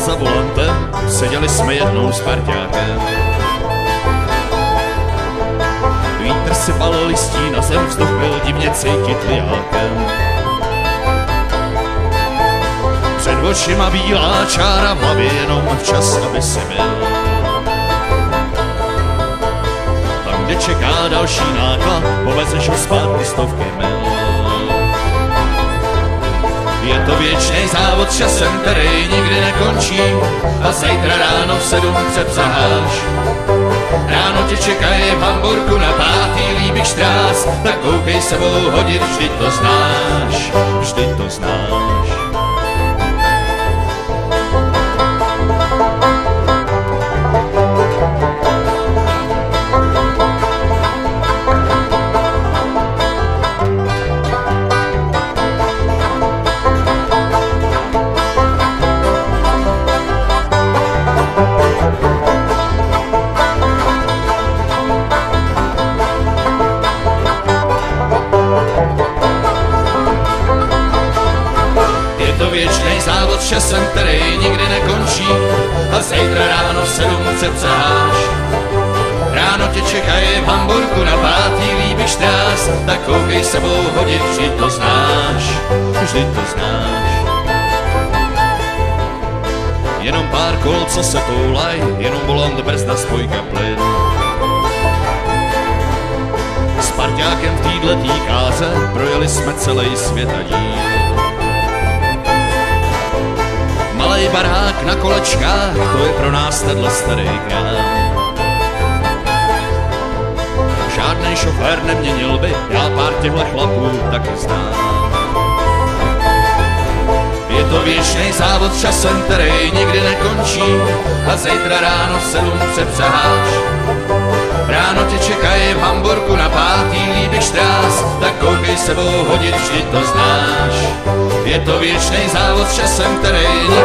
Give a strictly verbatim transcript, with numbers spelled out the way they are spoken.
za volantem, seděli jsme jednou s parťákem. Vítr sypal listí na zem, vzduch byl divně cítit liákem. Před očima bílá čára, v hlavě jenom včas, aby si byl. Tam, kde čeká další náklad, povezeš ho zpátky stovky mil. Je to věčný závod časem, který nikdy nekončí, a zítra ráno v sedm přepřaháš. Ráno tě čekají v Hamburku na pátý líbík štrác, tak koukej sebou hodit, vždyť to znáš, vždyť to znáš. Věčnej závod časem, který nikdy nekončí, a zítra ráno v sedm přepřaháš. Ráno tě čekají v Hamburku na pátý líbík štrác, tak koukej sebou hodit, vždyť to znáš, vždyť to znáš. Jenom pár kol, co se toulaj, jenom volant, brzda, spojka, plyn. S parťákem v týhletý káře projeli jsme celý svět a díl. Malej barák na kolečkách, to je pro nás tenhle starý krám. Žádnej šofér neměnil by, já pár těchhle chlapů taky znám. Je to věčný závod časem, který nikdy nekončí, a zítra ráno v sedm přepřaháš. Ráno tě čekají v Hamburku na pátý líbík štrác, tak koukej sebou hodit, vždyť to znáš. Je to věčný závod časem, který